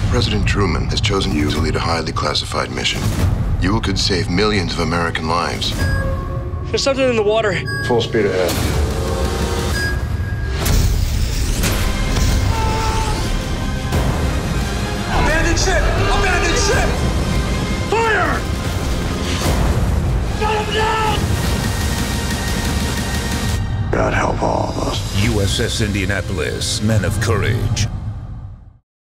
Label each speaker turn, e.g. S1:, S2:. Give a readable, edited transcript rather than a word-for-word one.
S1: President Truman has chosen you to lead a highly classified mission. You could save millions of American lives.
S2: There's something in the water.
S3: Full speed ahead.
S4: Abandoned ship! Abandoned ship!
S2: Fire! Shut him down!
S3: God help all of us.
S5: USS Indianapolis, Men of Courage.